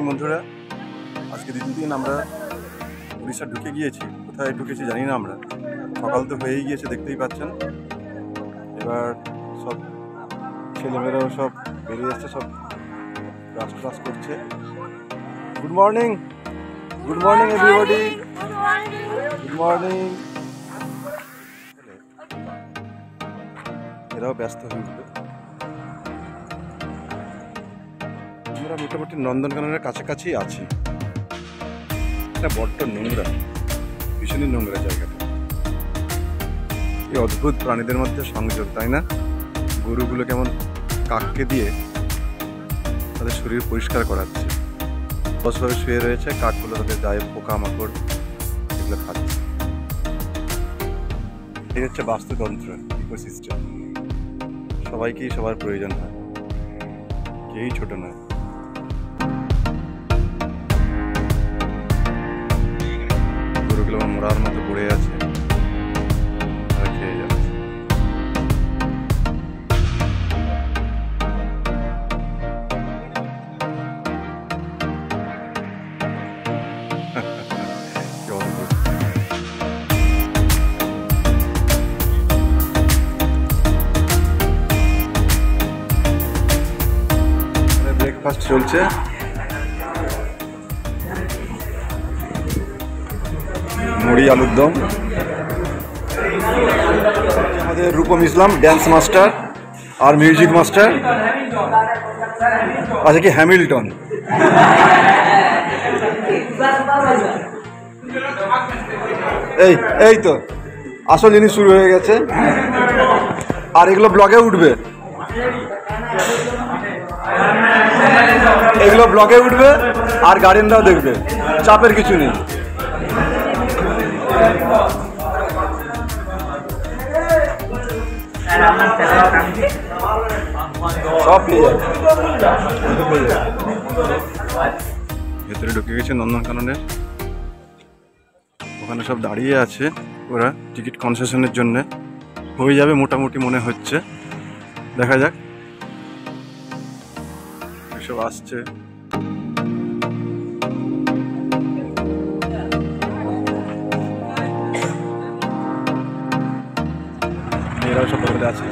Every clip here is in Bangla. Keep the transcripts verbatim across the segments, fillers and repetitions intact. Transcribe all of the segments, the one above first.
বন্ধুরা, আজকে দ্বিতীয় দিন আমরা উড়িষ্যা ঢুকে গিয়েছি। কোথায় ঢুকেছি জানি না আমরা, সকাল তো হয়েই গিয়েছে দেখতেই পাচ্ছেন। এবার সব ছেলেমেয়েরাও সব বেরিয়ে এসছে, সব ক্লাস ক্লাস করছে। Good morning, good morning everybody, good morning. এরাও ব্যস্ত হয়ে উঠবে। আমরা মোটামুটি নন্দনকাননের কাছাকাছি আছি। এটা বড্ড নোংরা, ভীষণই নোংরা জায়গাটা। এই অদ্ভুত প্রাণীদের মধ্যে সংযোগ, তাই না? গরুগুলো কেমন কাককে দিয়ে তাদের শরীর পরিষ্কার করাচ্ছে, বসভাবে শুয়ে রয়েছে, কাকগুলো তাদের গায়ে পোকামাকড় এগুলো খাচ্ছে। এই হচ্ছে বাস্তুতন্ত্র, ইকোসিস্টেম। সবাইকেই সবার প্রয়োজন হয়, কেউই ছোট নয়। গরুগুলো মোড়ার মতো পড়ে আছে, তারা খেয়ে যাচ্ছে। ব্রেকফাস্ট চলছে। মুড়ি আলুর দম। আমাদের রূপম ইসলাম ড্যান্স মাস্টার আর মিউজিক মাস্টার। আচ্ছা, কি হ্যামিল্টন? এই এই তো আসল জিনিস শুরু হয়ে গেছে। আর এগুলো ব্লগে উঠবে, এগুলো ব্লগে উঠবে আর গার্ডিয়ানরাও দেখবে, চাপের কিছু নেই। সব ভেতরে ঢুকে গেছে নন্দনকাননের। ওখানে সব দাঁড়িয়ে আছে ওরা টিকিট কনসেশনের জন্য। হয়ে যাবে মোটামুটি মনে হচ্ছে, দেখা যাক। এসব আসছে। এরাও সব বলে আছে।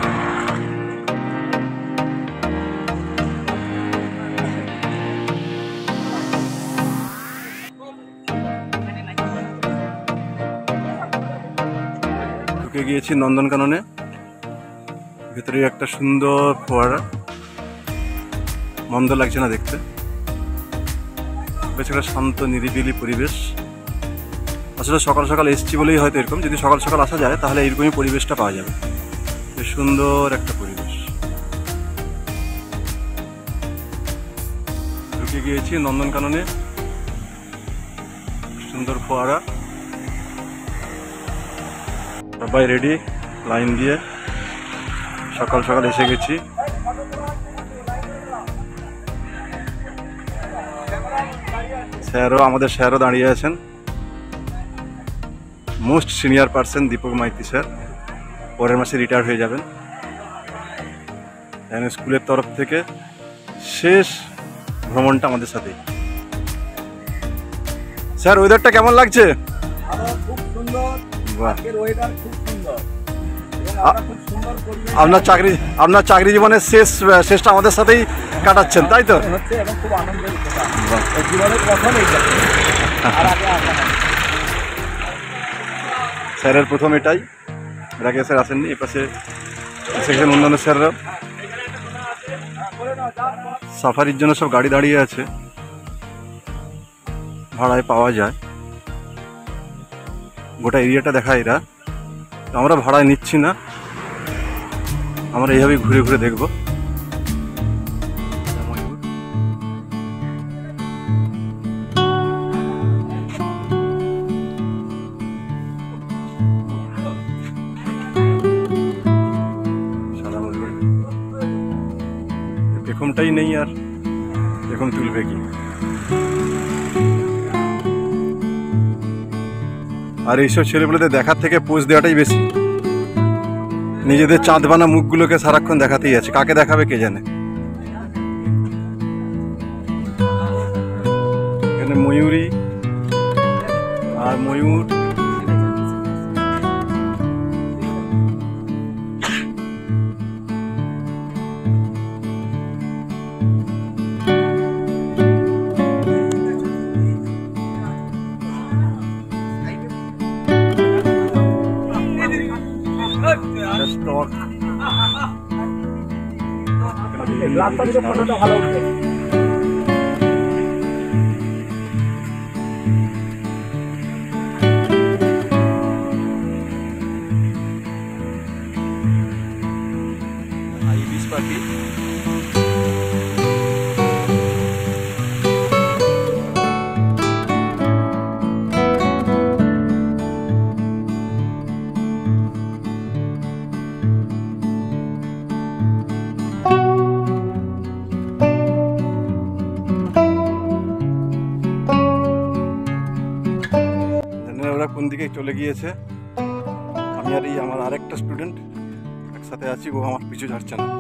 ঢুকে গিয়েছি নন্দনকাননে। ভেতরে একটা সুন্দর ফোয়ারা, মন্দ লাগছে না দেখতে। বেশ একটা শান্ত নিরিবিলি পরিবেশ। আসলে সকাল সকাল এসছি বলেই হয়তো এরকম, যদি সকাল সকাল আসা যায় তাহলে এইরকমই পরিবেশটা পাওয়া যাবে। বেশ সুন্দর একটা পরিবেশ। ঢুকে গিয়েছি নন্দনকাননে। সুন্দর ফোয়ারা, সবাই রেডি লাইন দিয়ে। সকাল সকাল এসে গেছি। স্যারও, আমাদের স্যারও দাঁড়িয়ে আছেন। Most senior person Dipak Maiti sir, পরের মাসে রিটায়ার হয়ে যাবেন। স্কুলের তরফ থেকে শেষ ভ্রমণটা আমাদের সাথেই। স্যার, ওয়েদারটা কেমন লাগছে? খুব সুন্দর। বাহ, ওয়েদার খুব সুন্দর। আপনার চাকরি আপনার চাকরি জীবনের শেষ শেষটা আমাদের সাথেই কাটাচ্ছেন, তাই তো? হচ্ছে এবং খুব আনন্দের কথা, জীবনের প্রথম এইটা। আর আগে আসা না। স্যারের প্রথম এটাই, এর আগে স্যার আসেননি। এপাশে সেকশন অন্যান্য স্যাররা। সাফারির জন্য সব গাড়ি দাঁড়িয়ে আছে, ভাড়ায় পাওয়া যায়। গোটা এরিয়াটা দেখা এরা। আমরা ভাড়ায় নিচ্ছি না, আমরা এইভাবেই ঘুরে ঘুরে দেখব। পেখমটাই নেই, আর পেখম তুলবে কি? আর এইসব ছেলেগুলোদের দেখার থেকে পোজ দেওয়াটাই বেশি। নিজেদের চাঁদ বানা মুখগুলোকে সারাক্ষণ দেখাতেই আছে, কাকে দেখাবে কে জানে। ময়ূরী আর ময়ূর। রাস্তা থেকে ফটোটা ভালো উঠবে। ibis পাখি। ওরা কোন দিকে চলে গিয়েছে, আমি আর এই আমার আরেকটা স্টুডেন্ট একসাথে আছি, ও আমার পিছু ছাড়ছে না,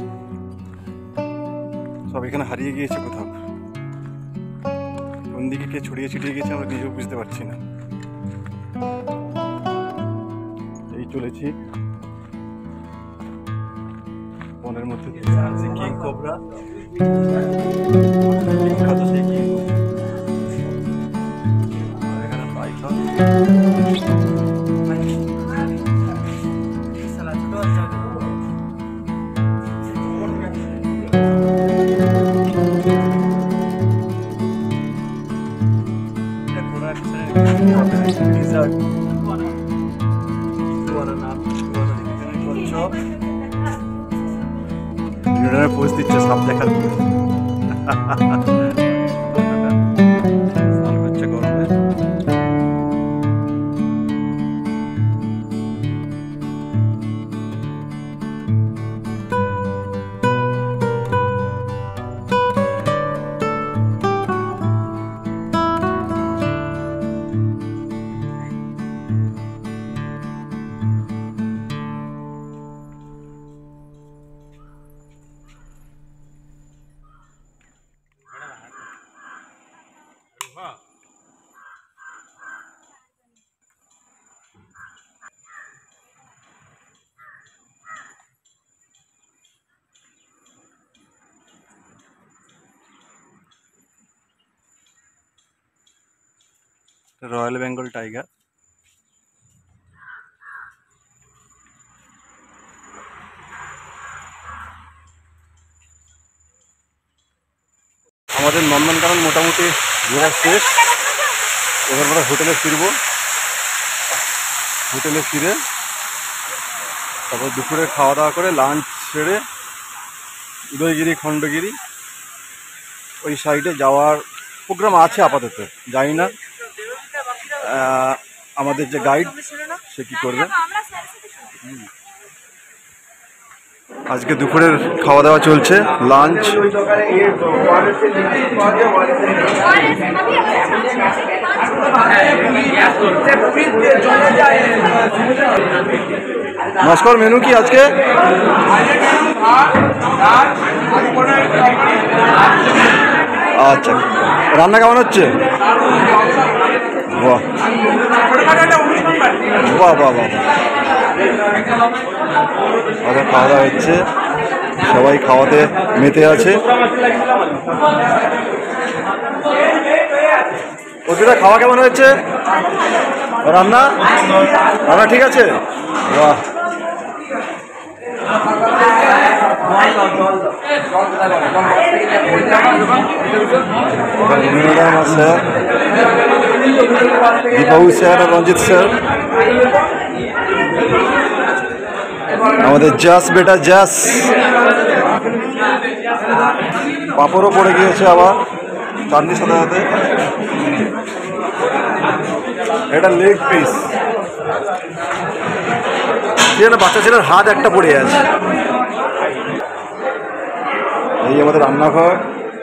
সব এখানে হারিয়ে গিয়েছে কোথাও। কোন দিকে কে ছড়িয়ে ছিটিয়ে গেছে আমরা নিজেও বুঝতে পারছি না। এই চলেছি বনের মধ্যে দিয়ে, কিং কোবরা বিখ্যাত সেই কিং কোবরা। আর এখানে পাইথন। পোস্ট দিচ্ছে সাপ দেখার পরে। স্নান করছে গরমে। Royal Bengal tiger. আমাদের নন্দনকানন মোটামুটি ঘোরা শেষ। এবার আমরা হোটেলে ফিরবো। হোটেলে ফিরে তারপর দুপুরে খাওয়া দাওয়া করে লাঞ্চ সেরে উদয়গিরি খণ্ডগিরি ওই সাইডে যাওয়ার প্রোগ্রাম আছে আপাতত, জানি না আমাদের যে গাইড সে কি করবে। আজকে দুপুরের খাওয়া দাওয়া চলছে, লাঞ্চ। নমস্কার, মেনু কি আজকে? আচ্ছা, রান্না কেমন হচ্ছে? বাহ বাহ বাহ বাহ, আমাদের খাওয়া দাওয়া হচ্ছে, সবাই খাওয়াতে মেতে আছে। ওটা খাওয়া কেমন হয়েছে? রান্না রান্না ঠিক আছে? বাহ, স্যার দীপাবু স্যার আর রঞ্জিত স্যার, আমাদের জাস বেটা জাস। পাপড়ও পড়ে গিয়েছে আবার চাটনির সাথে সাথে। এটা লেগ পিস, বাচ্চা ছেলের হাত একটা পড়ে আছে। এই আমাদের রান্নাঘর।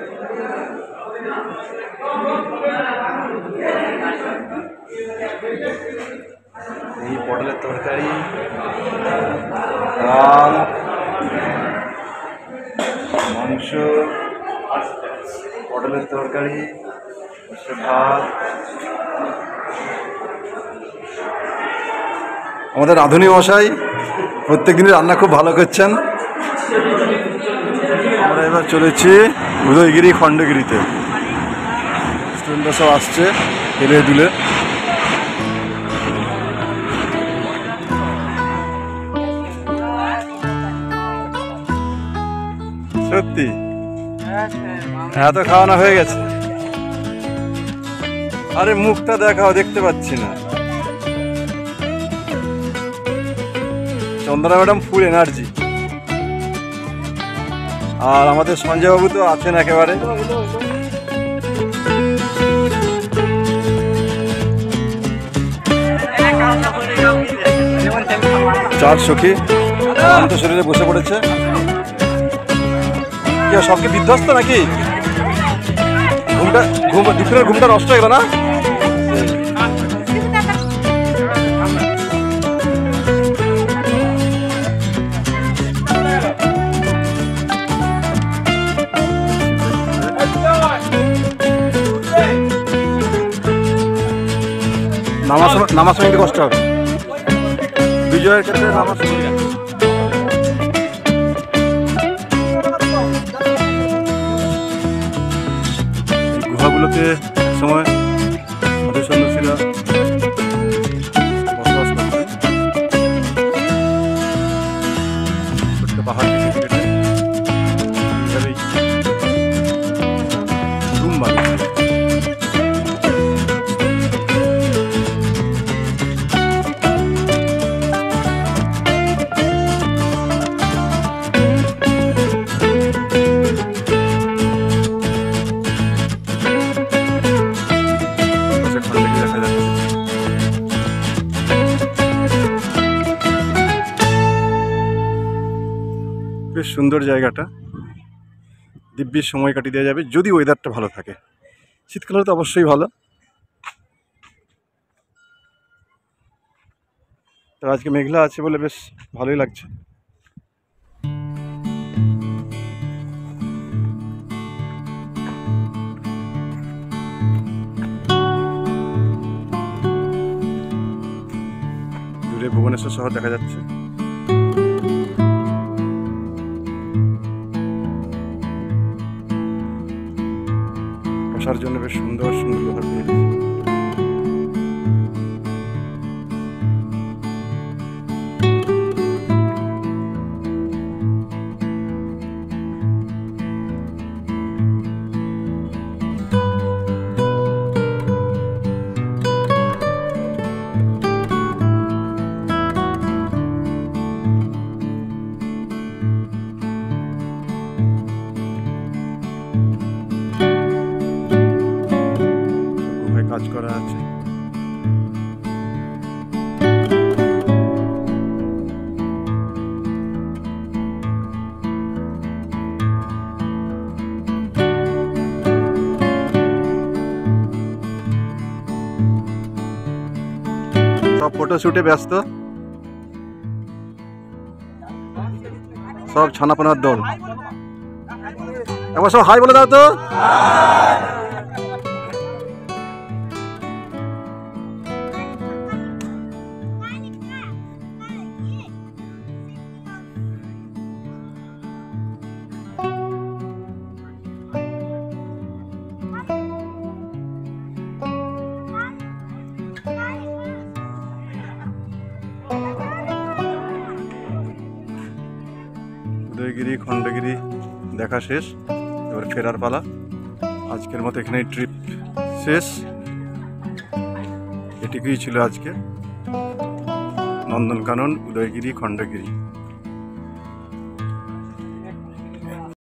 এই পটলের তরকারি, ডাল, মাংস, পটলের তরকারি, আমাদের রাঁধুনি মশাই প্রত্যেক দিনই রান্না খুব ভালো করছেন। আমরা এবার চলেছি উদয়গিরি খণ্ডগিরিতে। স্টুডেন্টরা সব আসছে হেলে দুলে। সত্যি এত খাওয়ানো হয়ে গেছে? আরে মুখটা দেখাও, দেখতে পাচ্ছি না। চন্দনা ম্যাডাম ফুল এনার্জি, আর আমাদের সঞ্জয় বাবু তো আছেন একেবারে। চার সখী শান্ত শরীরে বসে পড়েছে। কি সবকে বিধ্বস্ত নাকি? ঘুমটা ঘুম দুপুরের ঘুমটা নষ্ট হয়ে গেল না? নামার সময় নামার সময় কষ্ট হবে। বিজয়ের ক্ষেত্রে নামার সময় গুহাগুলোতে সময় আমাদের সন্ন্যাসীরা বসবাস করতেন। ছোট্ট পাহাড় কেটে কেটে এইভাবেই রুম বানিয়েছে। বেশ সুন্দর জায়গাটা, দিব্যি সময় কাটিয়ে দেওয়া যাবে যদি ওয়েদারটা ভালো থাকে। শীতকালে তো অবশ্যই ভালো। তো আজকে মেঘলা আছে বলে বেশ ভালোই লাগছে। দূরে ভুবনেশ্বর শহর দেখা যাচ্ছে। বসার জন্য বেশ সুন্দর সুন্দর লোহার বেঞ্চ। কাজ করা আছে। সব ফটো শুটে ব্যস্ত, সব ছানাপোনার দল। একবার সব হাই বলে দাও তো। উদয়গিরি খণ্ডগিরি দেখা শেষ, এবার ফেরার পালা। আজকের মতো এখানে ট্রিপ শেষ। এটুকুই ছিল আজকে নন্দনকানন উদয়গিরি খণ্ডগিরি।